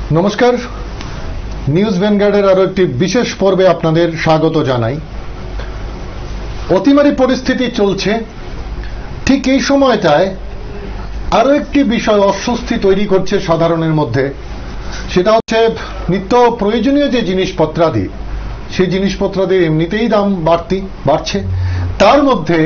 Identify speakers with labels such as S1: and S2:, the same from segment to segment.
S1: নমস্কার, নিউজ ভ্যানগার্ডের আরো একটি বিশেষ পর্বে আপনাদের স্বাগত জানাই। অতিমারী পরিস্থিতি চলছে, ঠিক এই সময়টায় আরো একটি বিষয় অস্বস্তি তৈরি করছে সাধারণের মধ্যে। সেটা হচ্ছে নিত্য প্রয়োজনীয় যে জিনিসপত্রাদি, সেই জিনিসপত্রাদির এমনিতেই দাম বাড়ছে, তার মধ্যে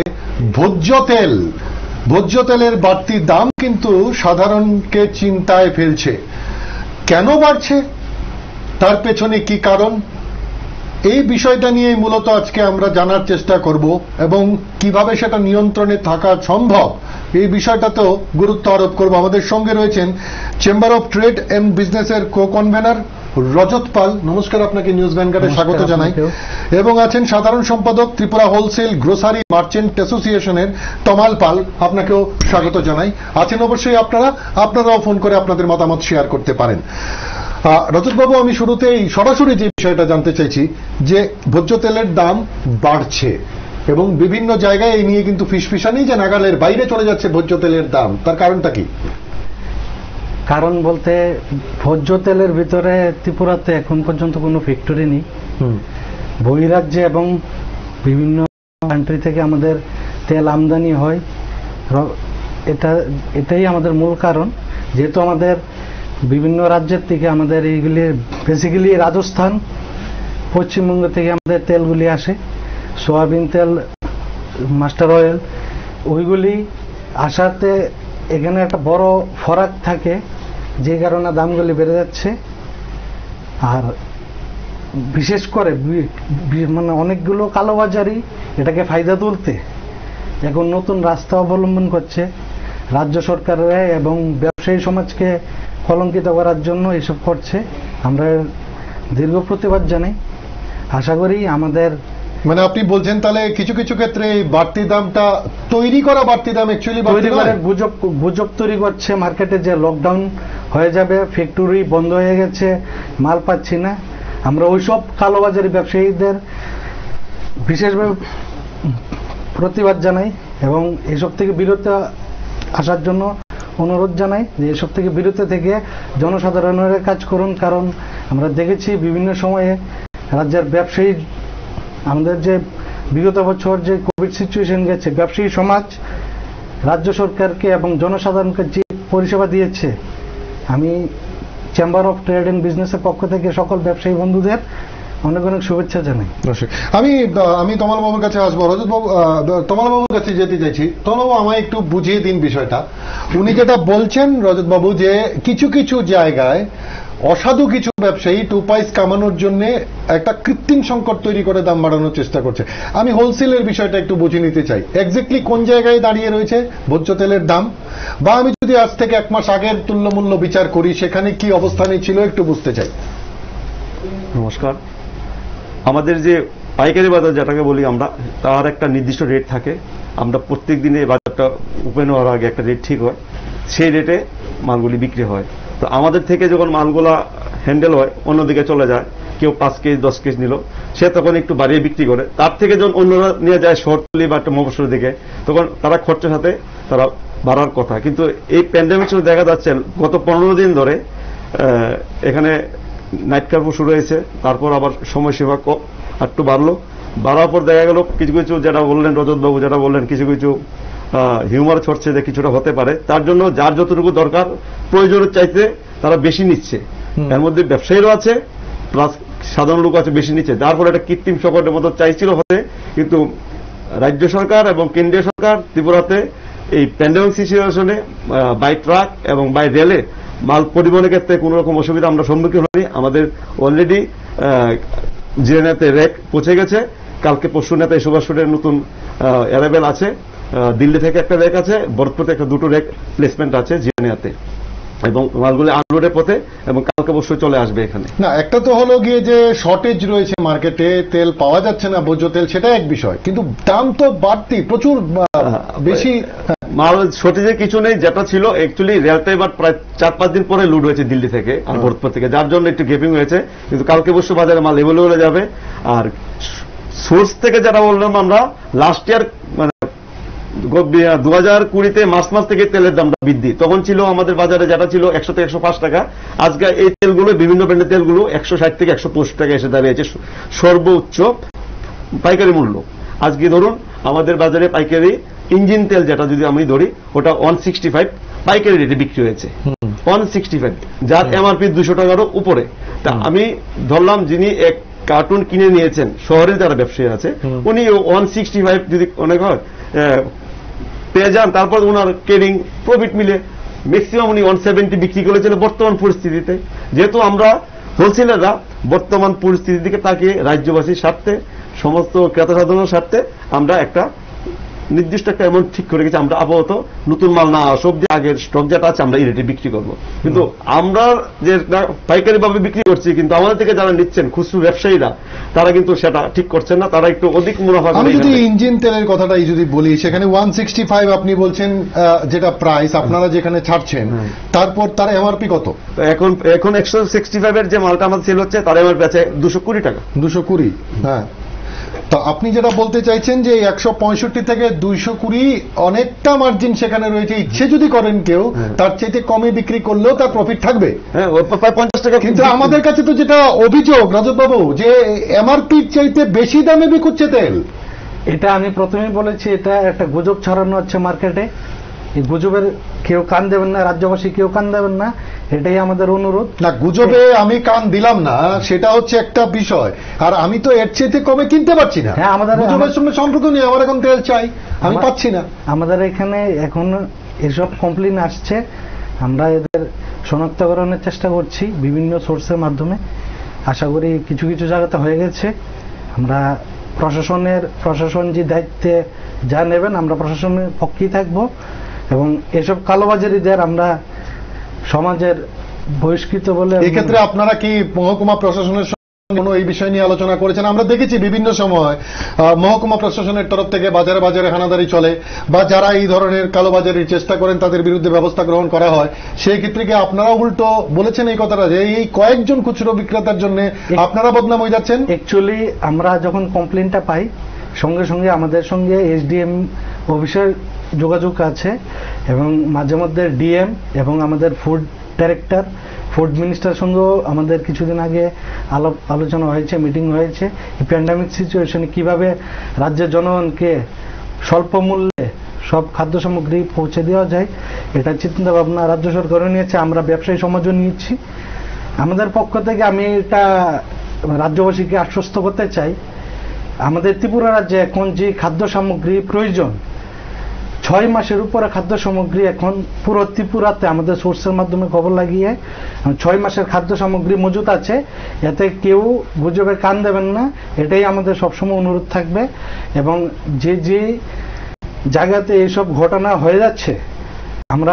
S1: ভোজ্য তেলের বাড়তি দাম কিন্তু সাধারণকে চিন্তায় ফেলছে। কেন বাড়ছে, তার পেছনে কি কারণ, এই বিষয়টা নিয়ে মূলত আজকে আমরা জানার চেষ্টা করব এবং কিভাবে সেটা নিয়ন্ত্রণে থাকা সম্ভব এই বিষয়টাতেও গুরুত্ব আরোপ করব। আমাদের সঙ্গে রয়েছেন চেম্বার অফ ট্রেড এন্ড বিজনেসের কো-কনভেনার রজত পাল। নমস্কার, আপনাকে নিউজ ভ্যানগার্ডে স্বাগত জানাই। এবং আছেন সাধারণ সম্পাদক ত্রিপুরা হোলসেল গ্রোসারি মার্চেন্ট অ্যাসোসিয়েশনের তমাল পাল, আপনাকেও স্বাগত জানাই। আছেন অবশ্যই আপনারাও ফোন করে আপনাদের মতামত শেয়ার করতে পারেন। রজতবাবু, আমি শুরুতেই সরাসরি যে বিষয়টা জানতে চাইছি যে ভোজ্য তেলের দাম বাড়ছে এবং বিভিন্ন জায়গায় এই নিয়ে কিন্তু ফিসফিসানি যে নাগালের বাইরে চলে যাচ্ছে ভোজ্য তেলের দাম, তার কারণটা কি?
S2: কারণ বলতে ভোজ্য তেলের ভিতরে ত্রিপুরাতে এখন পর্যন্ত কোনো ফ্যাক্টরি নেই। বহিরাজ্যে এবং বিভিন্ন কান্ট্রি থেকে আমাদের তেল আমদানি হয়, এটাই আমাদের মূল কারণ। যেহেতু আমাদের বিভিন্ন রাজ্যের থেকে আমাদের এইগুলি বেসিক্যালি রাজস্থান, পশ্চিমবঙ্গ থেকে আমাদের তেলগুলি আসে, সোয়াবিন তেল, মাস্টার অয়েল, ওইগুলি আসাতে এখানে একটা বড় ফরাক থাকে, যে কারণে দামগুলি বেড়ে যাচ্ছে। আর বিশেষ করে মানে অনেকগুলো কালোবাজারি এটাকে ফায়দা তুলতে এখন নতুন রাস্তা অবলম্বন করছে রাজ্য সরকাররা এবং ব্যবসায়ী সমাজকে কলঙ্কিত করার জন্য এসব করছে। আমরা দীর্ঘ প্রতিবাদ জানাই। আশা করি আমাদের
S1: মানে আপনি বলছেন তাহলে কিছু কিছু ক্ষেত্রে এই বাড়তি দামটা তৈরি করা বাড়তি দাম অ্যাকচুয়ালি
S2: গুজব তৈরি করছে মার্কেটে, যে লকডাউন হয়ে যাবে, ফ্যাক্টরি বন্ধ হয়ে গেছে, মাল পাচ্ছি না। আমরা ওইসব কালোবাজারি ব্যবসায়ীদের বিশেষভাবে প্রতিবাদ জানাই এবং এসব থেকে বিরত আসার জন্য অনুরোধ জানাই যে এসব থেকে বিরত থেকে জনসাধারণের কাজ করুন। কারণ আমরা দেখেছি বিভিন্ন সময়ে রাজ্যের ব্যবসায়ী, আমাদের যে বিগত বছর যে কোভিড সিচুয়েশন গেছে, ব্যবসায়ী সমাজ রাজ্য সরকারকে এবং জনসাধারণকে যে পরিষেবা দিয়েছে, আমি চেম্বার অফ ট্রেড এন্ড বিজনেসের পক্ষ থেকে সকল ব্যবসায়ী বন্ধুদের অনেক অনেক শুভেচ্ছা জানাই।
S1: আমি তমাল বাবুর কাছে আসবো। রজতবাবু, তমাল বাবুর কাছে যেতে চাইছি। তমাল, আমায় একটু বুঝিয়ে দিন বিষয়টা। উনি যেটা বলছেন রজতবাবু, যে কিছু কিছু জায়গায় অসাধু কিছু ব্যবসায়ী 2 পয়সা কামানোর জন্য একটা কৃত্রিম সংকট তৈরি করে দাম বাড়ানোর চেষ্টা করছে। আমি হোলসেলের বিষয়টা একটু বুঝে নিতে চাই, এক্স্যাক্টলি কোন জায়গায় দাঁড়িয়ে রয়েছে ভোজ্য তেলের দাম, বা আমি যদি আজ থেকে 1 মাস আগের তুল্যমূল্য বিচার করি সেখানে কি অবস্থানে ছিল একটু বুঝতে চাই।
S3: নমস্কার। আমাদের যে পাইকারি বাজার যেটাকে বলি আমরা, তার একটা নির্দিষ্ট রেট থাকে। আমরা প্রত্যেক দিনে বাজারটা ওপেন হওয়ার আগে একটা রেট ঠিক হয়, সেই রেটে মালগুলি বিক্রি হয়। তো আমাদের থেকে যখন মালগুলা হ্যান্ডেল হয় অন্যদিকে চলে যায়, কেউ 5 কেজি 10 কেজি নিল, সে তখন একটু বাড়িয়ে বিক্রি করে। তার থেকে যখন অন্যরা নিয়ে যায় শহরতলি বা একটা মফস্বলের দিকে, তখন তারা খরচের সাথে তারা বাড়ার কথা। কিন্তু এই প্যান্ডেমিক সময় দেখা যাচ্ছে গত 15 দিন ধরে এখানে নাইট কার্ফিউ শুরু হয়েছে, তারপর আবার সময়সীমা একটু বাড়ার পর দেখা গেল কিছু কিছু, যেটা বললেন রজতবাবু, যেটা বললেন কিছু কিছু হিউমার ছড়ছে যে কিছুটা হতে পারে। তার জন্য যার যতটুকু দরকার প্রয়োজনের চাইতে তারা বেশি নিচ্ছে। এর মধ্যে ব্যবসায়ীরাও আছে, প্লাস সাধারণ লোক আছে, বেশি নিচ্ছে। যার ফলে একটা কৃত্রিম সংকটের মতো চাইছিল হতে, কিন্তু রাজ্য সরকার এবং কেন্দ্রীয় সরকার ত্রিপুরাতে এই প্যান্ডেমিক সিচুয়েশনে বাই ট্রাক এবং বাই রেলে মাল পরিবহনের ক্ষেত্রে কোন রকম অসুবিধা আমরা সম্মুখীন হইনি। আমাদের অলরেডি জিএনএতে রেক পৌঁছে গেছে। কালকে পরশু নেতা সুভাষ রোডের নতুন অ্যারাইভেল আছে, দিল্লি থেকে একটা রেক আছে, ভরতপুরে একটা 2টো রেক প্লেসমেন্ট আছে জিএনএতে, এবং মালগুলি আনলোডের পথে এবং কালকে অবশ্যই চলে আসবে এখানে।
S1: না, একটা তো হলো গিয়ে যে শর্টেজ রয়েছে মার্কেটে, তেল পাওয়া যাচ্ছে না ভোজ্য তেল, সেটা এক বিষয়, কিন্তু দাম তো বাড়তি প্রচুর বেশি।
S3: মাল শর্টেজের কিছু নেই, যেটা ছিল অ্যাকচুয়ালি রেলটা এবার প্রায় 4-5 দিন পরে লুট হয়েছে দিল্লি থেকে আর ভরতপুর থেকে, যার জন্য একটু গ্যাপিং হয়েছে। কিন্তু কালকে অবশ্য বাজারে মাল এভেলেবল হয়ে যাবে। আর সোর্স থেকে যারা বললাম আমরা লাস্ট ইয়ার মানে 2020-তে মার্চ মাস থেকে তেলের দামটা বৃদ্ধি, তখন ছিল আমাদের বাজারে যেটা ছিল 100 থেকে 105 টাকা, আজকে এই তেলগুলো বিভিন্ন ব্র্যান্ডের তেলগুলো 160 থেকে 165 টাকা এসে দাঁড়িয়েছে সর্বোচ্চ পাইকারি মূল্য। আজকে ধরুন আমাদের বাজারে পাইকারি ইঞ্জিন তেল যেটা যদি আমি ধরি ওটা 165 পাইকারি রেটে বিক্রি হয়েছে, 165, যার এমআরপি 200 টাকারও উপরে। তা আমি ধরলাম যিনি এক কার্টুন কিনে নিয়েছেন, শহরে যারা ব্যবসায়ী আছে, উনি 165 যদি অনেক হয় পেয়ে যান, তারপর ওনার কেরিং প্রফিট মিলে ম্যাক্সিমাম উনি 170 বিক্রি করেছেন বর্তমান পরিস্থিতিতে। যেহেতু আমরা হোলসেলাররা বর্তমান পরিস্থিতির দিকে তাকিয়ে রাজ্যবাসীর স্বার্থে, সমস্ত ক্রেতা সাধারণের স্বার্থে আমরা একটা নির্দিষ্ট একটা অ্যামাউন্ট ঠিক করে গেছি, আমরা আপাতত নতুন মাল না আসব যে আগের স্টক যেটা আছে আমরা এই রেটে বিক্রি করব। কিন্তু আমরা যে পাইকারি ভাবে বিক্রি করছি, কিন্তু আমাদের থেকে যারা নিচ্ছেন খুচরো ব্যবসায়ীরা, তারা কিন্তু সেটা ঠিক করছেন না, তারা একটু অধিক মুনাফা।
S1: আমি যদি ইঞ্জিন তেলের কথাটাই যদি বলি, সেখানে 165 আপনি বলছেন যেটা প্রাইস আপনারা যেখানে ছাড়ছেন, তারপর তার এমআরপি কত?
S3: এখন 165 এর যে মালটা আমাদের সেল হচ্ছে তার এমআরপি আছে 220 টাকা।
S1: 220, হ্যাঁ। তো আপনি যেটা বলতে চাইছেন যে 165 থেকে 220 অনেকটা মার্জিন সেখানে রয়েছে, ইচ্ছে যদি করেন কেউ তার চাইতে কমে বিক্রি করলেও তার প্রফিট থাকবে,
S3: হ্যাঁ 50 টাকা।
S1: কিন্তু আমাদের কাছে তো যেটা অভিযোগ রাজব বাবু, যে এমআরপির চাইতে বেশি দামে বিকুচ্ছে তেল।
S2: এটা আমি প্রথমেই বলেছি, এটা একটা গুজব ছড়ানো হচ্ছে মার্কেটে। এই গুজবের কেউ কান দেবেন না, রাজ্যবাসী কেউ কান দেবেন না, এটাই আমাদের অনুরোধ।
S1: না, গুজবে আমি কান দিলাম না, সেটা হচ্ছে একটা বিষয়, আর আমি তো এর চাইতে কমে কিনতে পারছি না।
S2: হ্যাঁ, আমাদের
S1: গুজবের সঙ্গে সম্পর্ক নেই, আমার এখন তেল চাই, আমি পাচ্ছি না।
S2: আমাদের এখানে এখন এসব কমপ্লেইন আসছে, আমরা এদের শনাক্তকরণের চেষ্টা করছি বিভিন্ন সোর্সের মাধ্যমে। আশা করি কিছু কিছু জায়গাতে হয়ে গেছে। আমরা প্রশাসন যে দায়িত্বে যা নেবেন আমরা প্রশাসনের পক্ষেই থাকবো, এবং এসব কালোবাজারিদের আমরা সমাজের বহিষ্কৃত বলে।
S1: এক্ষেত্রে আপনারা কি মহকুমা প্রশাসনের সঙ্গে এই বিষয় নিয়ে আলোচনা করেছেন? আমরা দেখেছি বিভিন্ন সময় মহকুমা প্রশাসনের তরফ থেকে বাজারে বাজারে হানাদারি চলে, বা যারা এই ধরনের কালোবাজারির চেষ্টা করেন তাদের বিরুদ্ধে ব্যবস্থা গ্রহণ করা হয়। সেই ক্ষেত্রে কি আপনারা উল্টো বলেছেন এই কথাটা, যে এই কয়েকজন খুচরো বিক্রেতার জন্য আপনারা বদনাম হয়ে যাচ্ছেন?
S2: অ্যাকচুয়ালি আমরা যখন কমপ্লেনটা পাই, সঙ্গে সঙ্গে আমাদের সঙ্গে এসডিএম অফিসের যোগাযোগ আছে, এবং মাঝে মধ্যে ডিএম এবং আমাদের ফুড ডাইরেক্টর, ফুড মিনিস্টার সঙ্গেও আমাদের কিছুদিন আগে আলোচনা হয়েছে, মিটিং হয়েছে। এই প্যান্ডামিক সিচুয়েশনে কিভাবে রাজ্যের জনগণকে স্বল্প মূল্যে সব খাদ্য সামগ্রী পৌঁছে দেওয়া যায়, এটা চিন্তা ভাবনা রাজ্য সরকারও নিয়েছে, আমরা ব্যবসায়ী সমাজও নিয়েছি। আমাদের পক্ষ থেকে আমি এটা রাজ্যবাসীকে আশ্বস্ত করতে চাই, আমাদের ত্রিপুরা রাজ্যে এখন যে খাদ্য সামগ্রী প্রয়োজন, 6 মাসের উপরে খাদ্য সামগ্রী এখন পুরো ত্রিপুরাতে আমাদের সোর্সের মাধ্যমে খবর লাগিয়ে 6 মাসের খাদ্য সামগ্রী মজুত আছে। এতে কেউ গুজবে কান দেবেন না, এটাই আমাদের সবসময় অনুরোধ থাকবে। এবং যে যে জায়গাতে এইসব ঘটনা হয়ে যাচ্ছে, আমরা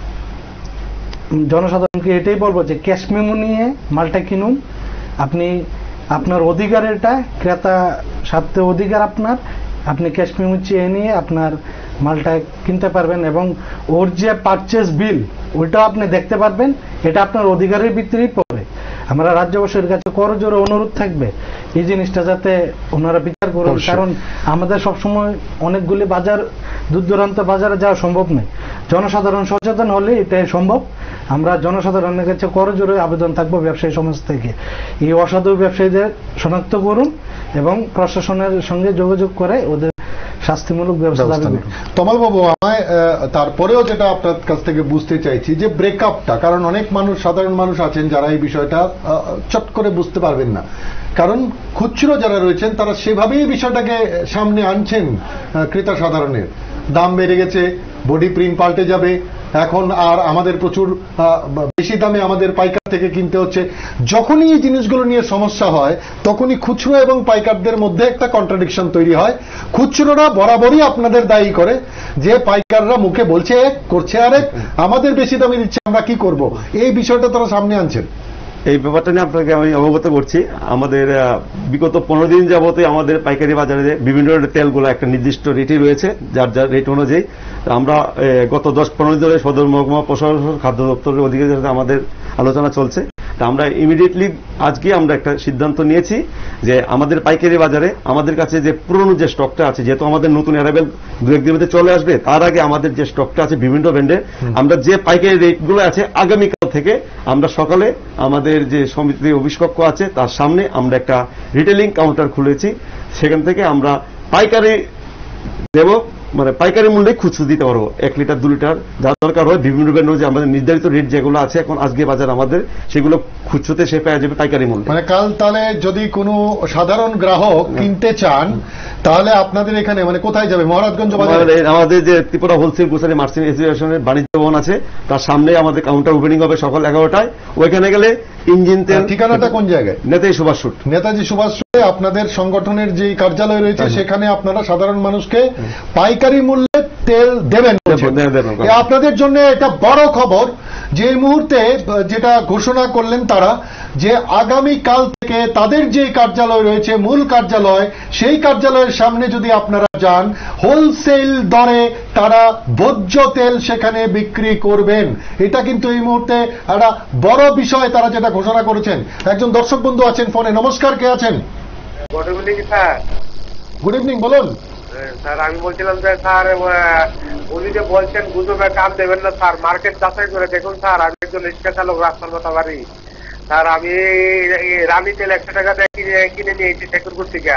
S2: জনসাধারণকে এটাই বলবো যে ক্যাশ মেমো নিয়ে মালটা কিনুন। আপনি আপনার অধিকার, এটা ক্রেতা স্বার্থে অধিকার আপনার, আপনি ক্যাশ মেমো চেয়ে নিয়ে আপনার মালটা কিনতে পারবেন, এবং ওর যে পারচেজ বিল ওইটাও আপনি দেখতে পারবেন। এটা আপনার অধিকারের ভিতরেই পড়ে। আমরা রাজ্যবাসীর কাছে করজোরে অনুরোধ থাকবে এই জিনিসটা যাতে ওনারা বিচার করুন, কারণ আমাদের সবসময় অনেকগুলি বাজার, দূর দূরান্ত বাজারে যাওয়া সম্ভব নয়। জনসাধারণ সচেতন হলে এটাই সম্ভব। আমরা জনসাধারণের কাছে করজোরে আবেদন থাকবো ব্যবসায়ী সমাজ থেকে, এই অসাধু ব্যবসায়ীদের শনাক্ত করুন এবং প্রশাসনের সঙ্গে যোগাযোগ করে ওদের শাস্তিমূলক ব্যবস্থা দাবি করুন।
S1: তমাল বাবু, আমায় তারপরেও যেটা আপনার কাছ থেকে বুঝতে চাইছি যে ব্রেকআপটা, কারণ অনেক মানুষ, সাধারণ মানুষ আছেন যারা এই বিষয়টা চট করে বুঝতে পারবেন না, কারণ খুচরো যারা রয়েছেন তারা সেভাবেই বিষয়টাকে সামনে আনছেন। ক্রেতা সাধারণের দাম বেড়ে গেছে, বডি প্রিন্ট পাল্টে যাবে, এখন আর আমাদের প্রচুর বেশি দামে আমাদের পাইকার থেকে কিনতে হচ্ছে। যখনই এই জিনিসগুলো নিয়ে সমস্যা হয় তখনই খুচরো এবং পাইকারদের মধ্যে একটা কন্ট্রাডিকশন তৈরি হয়। খুচরোরা বরাবরই আপনাদের দায়ী করে যে পাইকাররা মুখে বলছে এক, করছে আরেক, আমাদের বেশি দামে দিচ্ছে, আমরা কি করব। এই বিষয়টা তারা সামনে আনছেন।
S3: এই ব্যাপারটা নিয়ে আপনাকে আমি অবগত করছি। আমাদের বিগত 15 দিন যাবতীয় আমাদের পাইকারি বাজারে বিভিন্ন তেলগুলো একটা নির্দিষ্ট রেটই রয়েছে, যার যার রেট অনুযায়ী। আমরা গত 10-15 দিন ধরে সদর মহকুমা প্রশাসন, খাদ্য দপ্তরের অধিকারীদের সাথে আমাদের আলোচনা চলছে। তা আমরা ইমিডিয়েটলি আজকে আমরা একটা সিদ্ধান্ত নিয়েছি যে আমাদের পাইকারি বাজারে আমাদের কাছে যে পুরনো যে স্টকটা আছে, যেহেতু আমাদের নতুন অ্যারাইভেল দু একদিনের মধ্যে চলে আসবে, তার আগে আমাদের যে স্টকটা আছে বিভিন্ন ব্র্যান্ডের, আমরা যে পাইকারি রেটগুলো আছে আগামীকাল থেকে আমরা সকালে আমাদের যে সমিতি অফিস কক্ষ আছে তার সামনে আমরা একটা রিটেলিং কাউন্টার খুলেছি। সেখান থেকে আমরা পাইকারি দেব, মানে পাইকারি মূল্যে খুচরো দিতে পারবো। 1 লিটার 2 লিটার যা দরকার হয় বিভিন্ন ব্র্যান্ড যে আমাদের নির্ধারিত রেট যেগুলো আছে এখন আজকে বাজার আমাদের, সেগুলো খুচরোতে সে পেয়ে যাবে পাইকারি মূল্যে।
S1: মানে কাল তাহলে যদি কোনো সাধারণ গ্রাহক কিনতে চান তাহলে আপনাদের এখানে মানে কোথায় যাবে? মহারাজগঞ্জ বাজারে
S3: আমাদের যে ত্রিপুরা হোলসেল গ্রোসারি মার্চেন্ট অ্যাসোসিয়েশনের বাণিজ্য ভবন আছে তার সামনে আমাদের কাউন্টার ওপেনিং হবে সকাল 11টায়। ওইখানে গেলে ইঞ্জিন তেল।
S1: ঠিকানাটা কোন জায়গায়?
S3: নেতাজি সুভাষ রোড।
S1: নেতাজি সুভাষ রোডে আপনাদের সংগঠনের যে কার্যালয় রয়েছে সেখানে আপনারা সাধারণ মানুষকে পাইকারি মূল্যে তেল দেবেন। আপনাদের জন্য এটা বড় খবর যে মুহূর্তে যেটা ঘোষণা করলেন তারা, যে আগামী কাল থেকে তাদের যে কার্যালয় রয়েছে মূল কার্যালয়, সেই কার্যালয়ের সামনে যদি আপনারা যান হোলসেল দরে তারা ভোজ্য তেল সেখানে বিক্রি করবেন। এটা কিন্তু এই মুহূর্তে একটা বড় বিষয় তারা যেটা ঘোষণা করেছেন। একজন দর্শক বন্ধু আছেন ফোনে। নমস্কার, কে আছেন?
S4: Good evening sir.
S1: Good evening, বলুন
S4: স্যার। আমি বলছিলাম যে স্যার উনি যে বলছেন গুজবে কান দেবেন না স্যার, মার্কেট যাচাই করে দেখুন স্যার। আমি একজন রিক্সা চালক, রাস্তার কথা বাড়ি স্যার। আমি রানী তেল 100 টাকা দিয়ে কিনে নিয়েছি ঠাকুরপুর থেকে।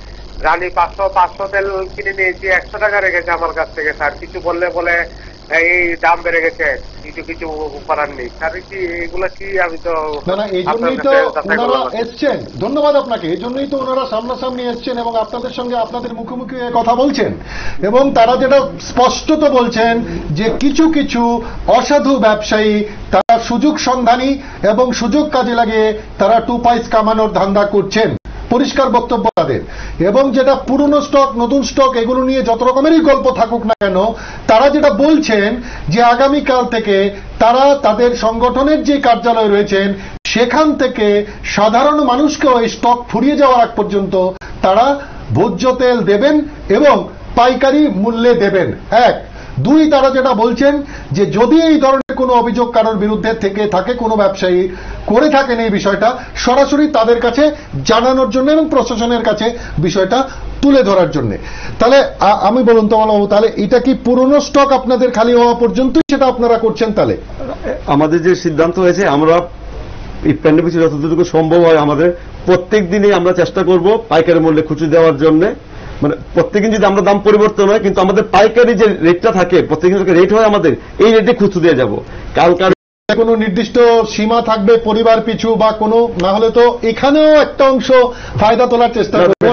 S4: রানী 500 তেল কিনে নিয়েছি, 100 টাকা রেখেছে আমার কাছ থেকে স্যার। কিছু বললে বলে এই দাম বেড়ে গেছে, কিছু করার নেই স্যার। কি এগুলা কি? আমি তো
S1: এই জন্যই তো ওনারা এসছেন, ধন্যবাদ আপনাকে। এই জন্যই তো ওনারা সামনাসামনি এসছেন এবং আপনাদের সঙ্গে আপনাদের মুখোমুখি কথা বলছেন। এবং তারা যেটা স্পষ্টত বলছেন যে কিছু কিছু অসাধু ব্যবসায়ী তারা সুযোগ সন্ধানী এবং সুযোগ কাজে লাগিয়ে তারা 2 পয়সা কামানোর ধান্দা করছেন। পরিষ্কার বক্তব্য তাদের। এবং যেটা পুরনো স্টক নতুন স্টক এগুলো নিয়ে যত রকমেরই গল্প থাকুক না কেন, তারা যেটা বলছেন যে আগামীকাল থেকে তারা তাদের সংগঠনের যে কার্যালয় রয়েছেন সেখান থেকে সাধারণ মানুষকেও এই স্টক ফুরিয়ে যাওয়ার আগ পর্যন্ত তারা ভোজ্য তেল দেবেন এবং পাইকারি মূল্যে দেবেন। 1, 2, তারা যেটা বলছেন যে যদি এই ধরনের কোনো অভিযোগ কারোর বিরুদ্ধে থেকে থাকে, কোনো ব্যবসায়ী করে থাকেন এই বিষয়টা, সরাসরি তাদের কাছে জানানোর জন্য এবং প্রশাসনের কাছে বিষয়টা তুলে ধরার জন্য। তাহলে আমি বলুন তো মানব, তাহলে এটা কি পুরনো স্টক আপনাদের খালি হওয়া পর্যন্তই সেটা আপনারা করছেন? তাহলে
S3: আমাদের যে সিদ্ধান্ত হয়েছে, আমরা এই প্যান্ডেমিক পিছু যতটুকু সম্ভব হয় আমাদের প্রত্যেক দিনই আমরা চেষ্টা করব পাইকারি মূল্যে খুচরো দেওয়ার জন্য। মানে প্রত্যেকদিন যদি আমরা দাম পরিবর্তন হয় কিন্তু আমাদের পাইকারি যে রেটটা থাকে প্রত্যেকদিন রেট হয় আমাদের, এই রেটে খুচরো দিয়ে যাব। কালকার
S1: কোনো নির্দিষ্ট সীমা থাকবে পরিবার পিছু বা কোনো, না হলে তো এখানেও একটা অংশ ফায়দা তোলার চেষ্টা করবেন।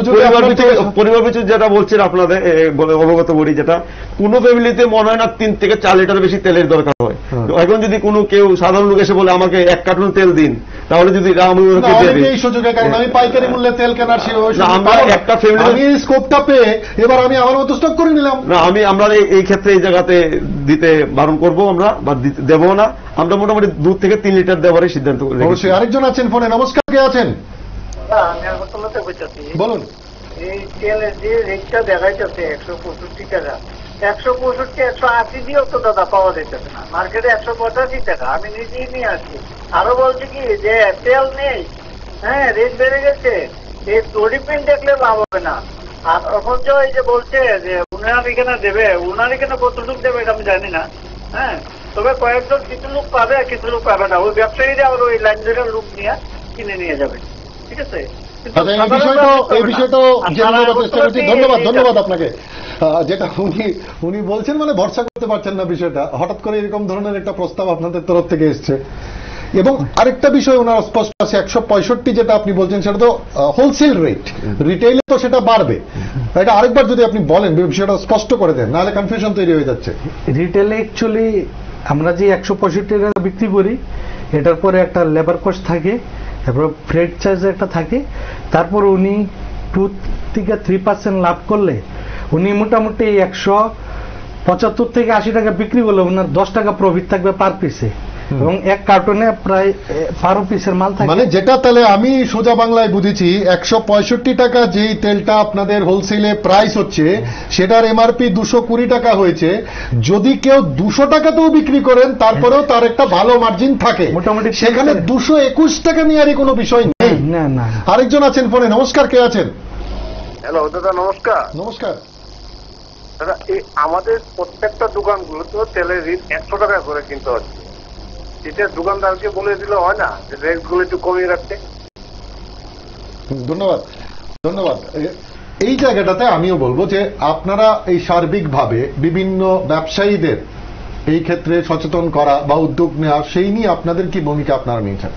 S3: পরিবার পিছু যেটা বলছেন আপনাদের অবগত করি, যেটা কোনো ফ্যামিলিতে মনে হয় না 3 থেকে 4 লিটার বেশি তেলের দরকার হয়। এখন যদি কোনো কেউ সাধারণ লোক এসে বলে আমাকে 1 কার্টুন তেল দিন, তাহলে যদি
S1: এই সুযোগে, কারণ আমি পাইকারি মূল্যে তেল কেনার
S3: একটা ফ্যামিলি
S1: স্কোপটা পেয়ে এবার আমি আমার মতো স্টক করে নিলাম।
S3: না, আমরা এই ক্ষেত্রে এই জায়গাতে দিতে বারণ করবো আমরা, বা দেবো না। আমরা মোটামুটি 2 থেকে 3 লিটার দেওয়ারই সিদ্ধান্ত করি।
S1: অবশ্যই। আরেকজন আছেন ফোনে। নমস্কার, কে আছেন? বলুন।
S4: এই তেলের যে রেটটা দেখাইতেছে 165 টাকা, 165, 180 দিয়েও তো দাদা পাওয়া যাইতেছে না। মার্কেটে 185 টাকা। আমি নিজেই নিয়ে আসছি। আরো বলছি কি যে তেল নেই, হ্যাঁ রেট বেড়ে গেছে। এই টোরিপিন দেখলে লাভ হবে না। আর অথচ এই যে বলছে যে উনার এখানে দেবে, উনার এখানে কতটুকু দেবে এটা আমি জানি না। হ্যাঁ, তবে কয়েকজন কিছু লোক পাবে আর কিছু লোক পাবে না। ওই ব্যবসায়ীরা আবার ওই লাইন ধরে লোক নিয়ে কিনে নিয়ে যাবে। ঠিক আছে?
S1: এই বিষয়টাও ধন্যবাদ আপনাকে। যেটা উনি বলছেন মানে ভরসা করতে পারছেন না বিষয়টা, হঠাৎ করে এরকম ধরনের একটা প্রস্তাব আপনাদের তরফ থেকে এসছে। এবং আরেকটা বিষয় ওনার স্পষ্ট আছে, 165 যেটা আপনি বলছেন সেটা তো হোলসেল রেট, রিটেইলে তো সেটা বাড়বে। এটা আরেকবার যদি আপনি বলেন বিষয়টা স্পষ্ট করে দেন, নাহলে কনফিউশন তৈরি হয়ে যাচ্ছে।
S2: রিটেইলে অ্যাকচুয়ালি আমরা যে 165 টাকা বিক্রি করি, এটার পরে একটা লেবার কস্ট থাকে, তারপর ফ্রেট চার্জ একটা থাকে, তারপর উনি 2 থেকে 3% লাভ করলে উনি মোটামুটি 175 থেকে 80 টাকা বিক্রি করলে ওনার 10 টাকা প্রফিট থাকবে পার পিসে। এবং এক কার্টুনে প্রায় 12 পিসের মাল থাকে।
S1: মানে যেটা তাহলে আমি সোজা বাংলায় বুঝেছি 165 টাকা যেই তেলটা আপনাদের হোলসেলে প্রাইস হচ্ছে সেটার এমআরপি 220 টাকা হয়েছে। যদি কেউ 200 টাকাতেও বিক্রি করেন তারপরেও তার একটা ভালো মার্জিন থাকে,
S2: মোটামুটি
S1: সেখানে 221 টাকা নেওয়ারই কোনো বিষয় নেই।
S2: না না।
S1: আরেকজন আছেন ফোনে। নমস্কার, কে আছেন?
S5: হ্যালো দাদা, নমস্কার।
S1: নমস্কার
S5: দাদা, এই আমাদের প্রত্যেকটা দোকানগুলো তো তেলের রেট 100 টাকা করে কিনতে হচ্ছে। এটা দোকানদারকে বলে দিলে হয় না যে রেটগুলো একটু কমিয়ে রাখতে?
S1: ধন্যবাদ ধন্যবাদ। এই জায়গাটাতে আমিও বলবো যে আপনারা এই সার্বিকভাবে বিভিন্ন ব্যবসায়ীদের এই ক্ষেত্রে সচেতন করা বা উদ্যোগ নেওয়া, সেই নিয়ে আপনাদের কি ভূমিকা আপনারা নিয়েছেন?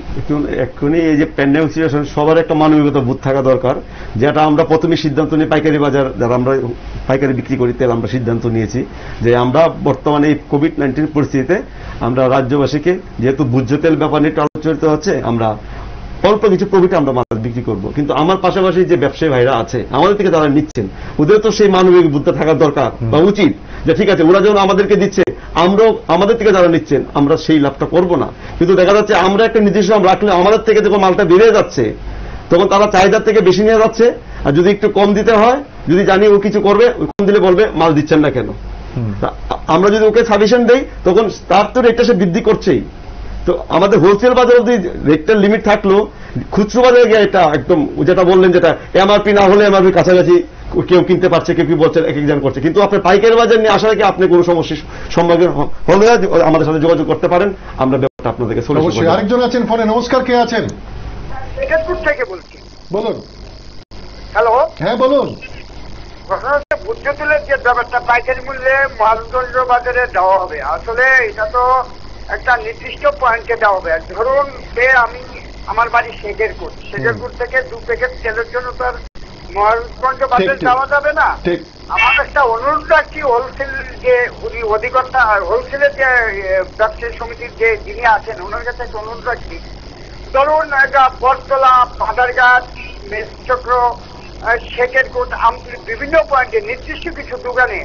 S3: এক্ষুনি এই যে প্যান্ডেমিক সিচুয়েশন, সবার একটা মানবিকতা বোধ থাকা দরকার, যেটা আমরা প্রথমে সিদ্ধান্ত নিই পাইকারি বাজার যারা আমরা পাইকারি বিক্রি করি তেল, আমরা সিদ্ধান্ত নিয়েছি যে আমরা বর্তমানে এই কোভিড-19 পরিস্থিতিতে আমরা রাজ্যবাসীকে, যেহেতু ভোজ্য তেল ব্যাপার নিয়ে আলোচিত হচ্ছে, আমরা অল্প কিছু প্রফিটে আমরা মাল বিক্রি করব। কিন্তু আমার পাশাপাশি যে ব্যবসায়ী ভাইরা আছে আমাদের থেকে যারা নিচ্ছেন, ওদের তো সেই মানবিক বুদ্ধি থাকা দরকার বা উচিত যে ঠিক আছে ওরা যখন আমাদেরকে দিচ্ছে, আমরাও আমাদের থেকে যারা নিচ্ছেন আমরা সেই লাভটা করব না। কিন্তু দেখা যাচ্ছে আমরা একটা নির্দিষ্ট দাম রাখলে আমাদের থেকে যখন মালটা বেড়ে যাচ্ছে তখন তারা চাহিদার থেকে বেশি নিয়ে যাচ্ছে। আর যদি একটু কম দিতে হয়, যদি জানি ও কিছু করবে, ওই কম দিলে বলবে মাল দিচ্ছেন না কেন। আমরা যদি ওকে সাজেশন দেই তখন তার তো রেটটা সে বৃদ্ধি করছেই। তো আমাদের হোলসেল বাজারে যদি রেটটার লিমিট থাকলো, খুচরো বাজারে গিয়ে এটা একদম যেটা বললেন, যেটা এমআরপি না হলে এমআরপি কাছাকাছি কেউ কিনতে পারছে, কেউ কি বলছে এক একজন করছে। কিন্তু আপনার পাইকারি বাজার নিয়ে আসার আগে আপনি কোনো সমস্যার সম্মুখীন হলে আমাদের সাথে যোগাযোগ করতে পারেন, আমরা ব্যাপারটা আপনাদেরকে সলিউশন করব।
S1: আরেকজন আছেন ফোনে। নমস্কার, কে আছেন?
S4: মেহেরপুর থেকে বলছি।
S1: বলুন।
S4: হ্যালো,
S1: হ্যাঁ বলুন।
S4: ঘটনা হচ্ছে ভোজ্য তেলের যে ব্যাপারটা পাইকারি মূল্যে মহাজনগঞ্জ বাজারে দেওয়া হবে, আসলে এটা তো একটা নির্দিষ্ট পয়েন্টে দেওয়া হবে। ধরুন যে আমি আমার বাড়ি শেখেরপুর থেকে 2 প্যাকেট তেলের জন্য তার মহাজনগঞ্জ বাজারে দেওয়া যাবে না। আমার একটা অনুরোধ রাখছি, হোলসেল যে অধিকর্তা আর হোলসেলের যে ব্যবসায়ী সমিতির যে যিনি আছেন ওনার কাছে একটা অনুরোধ রাখছি, ধরুন একটা বটতলা, পাদারঘাট, মেচক্র, শেখেরপুর, বিভিন্ন পয়েন্টে নির্দিষ্ট কিছু দোকানে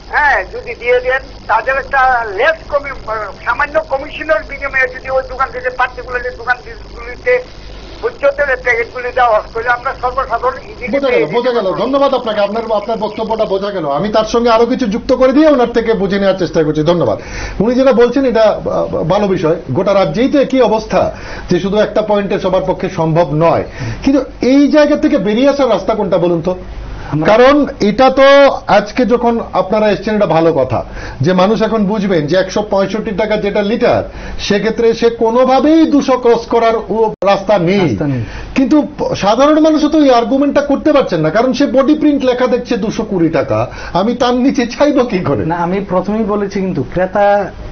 S4: যদি দিয়ে দেন, তাদের একটা লেস সামান্য কমিশনের বিনিময়ে যদি ওই দোকান থেকে পার্টিকুলার দোকানগুলিতে ভোজ্য তেলের প্যাকেটগুলি দেওয়া হয়, আমরা সর্বসাধারণ
S1: বোঝা গেল। ধন্যবাদ আপনাকে, আপনার বক্তব্যটা বোঝা গেল। আমি তার সঙ্গে আরো কিছু যুক্ত করে দিয়ে ওনার থেকে বুঝে নেওয়ার চেষ্টা করছি। ধন্যবাদ। উনি যেটা বলছেন এটা ভালো বিষয়। গোটা রাজ্যেই তো একই অবস্থা যে শুধু একটা পয়েন্টে সবার পক্ষে সম্ভব নয়। কিন্তু এই জায়গা থেকে বেরিয়ে আসার রাস্তা কোনটা বলুন তো? কারণ এটা তো আজকে যখন আপনারা এসছেন এটা ভালো কথা যে মানুষ এখন বুঝবেন যে 165 টাকা যেটা লিটার, সেক্ষেত্রে সে কোনোভাবেই 200 ক্রস করার রাস্তা নেই। কিন্তু সাধারণ মানুষও তো এই আর্গুমেন্টটা করতে পারছেন না, কারণ সে বডি প্রিন্ট লেখা দেখছে 220 টাকা, আমি তার নিচে চাইবো কি করে?
S2: না, আমি প্রথমেই বলেছি কিন্তু ক্রেতা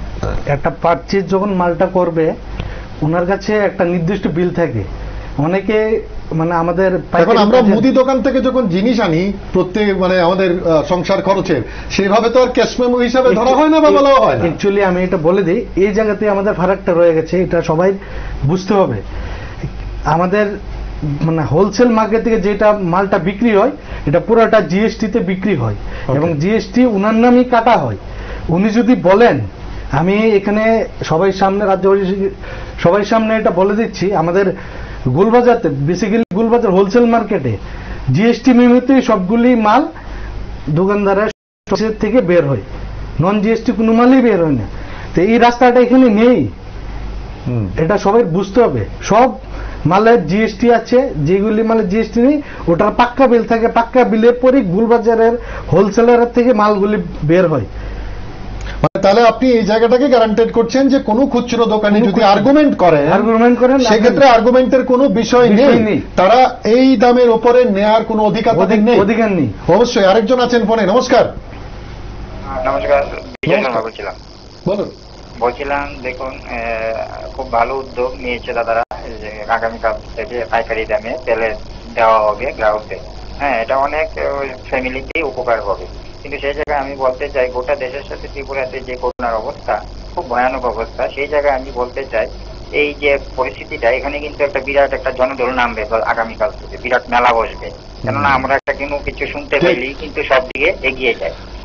S2: একটা পারচেজ যখন মালটা করবে ওনার কাছে একটা নির্দিষ্ট বিল থাকে। অনেকে মানে আমাদের
S1: এখন আমরা মুদি দোকান থেকে যখন জিনিস আনি প্রত্যেক মানে আমাদের সংসার খরচের, সেভাবে তো আর ক্যাশ মেমো হিসাবে ধরা হয় না বা বলা হয় না।
S2: অ্যাকচুয়ালি আমি এটা বলে দিই, এই জায়গাতে আমাদের ফারাকটা রয়ে গেছে, এটা সবাই বুঝতে হবে। আমাদের মানে হোলসেল মার্কেট থেকে যেটা মালটা বিক্রি হয় এটা পুরোটা জিএসটিতে বিক্রি হয় এবং জিএসটি উনার নামই কাটা হয়। উনি যদি বলেন, আমি এখানে সবাই সামনে রাজ্যবাসী সবাই সামনে এটা বলে দিচ্ছি, আমাদের গোলবাজারতে বেসিক্যালি গোলবাজার হোলসেল মার্কেটে জিএসটি মেমোতেই সবগুলি মাল দোকানদারের থেকে বের হয়, নন জিএসটি কোনো মালই বের হয় না। তো এই রাস্তাটা এখানে নেই, এটা সবাই বুঝতে হবে। সব মালের জিএসটি আছে, যেগুলি মালের জিএসটি নেই ওটার পাক্কা বিল থাকে, পাক্কা বিলের পরই গোলবাজারের হোলসেলারের থেকে মালগুলি বের হয়।
S1: তাহলে আপনি এই জায়গাটাকে গ্যারান্টেড করছেন যে কোনো খুচরো দোকানে যদি আর্গুমেন্ট করেন সেক্ষেত্রে আর্গুমেন্টের কোনো বিষয় নেই, তারা এই দামের উপরে নেয়ার কোনো অধিকার নেই। অবশ্যই। আরেকজন আছেন ফোনে। নমস্কার।
S6: নমস্কার, বিজয় শর্মা বলছিলাম।
S1: বলুন।
S6: বলছিলাম দেখুন, খুব ভালো উদ্যোগ নিয়েছে দাদারা, আগামীকাল থেকে পাইকারি দামে তেলে দেওয়া হবে গ্রাহকদের। এটা অনেক ফ্যামিলিতেই উপকার হবে। কিন্তু সেই জায়গায় আমি বলতে চাই, গোটা দেশের সাথে ত্রিপুরাতে যে করোনার অবস্থা, খুব ভয়ানক অবস্থা, সেই জায়গায় আমি বলতে চাই এই যে পরিস্থিতিটা, এখানে কিন্তু একটা বিরাট একটা জনদল নামবে আগামীকাল থেকে, বিরাট মেলা বসবে। কেননা আমরা একটা কিছু শুনতে পেলেই কিন্তু সব দিকে এগিয়ে যায়।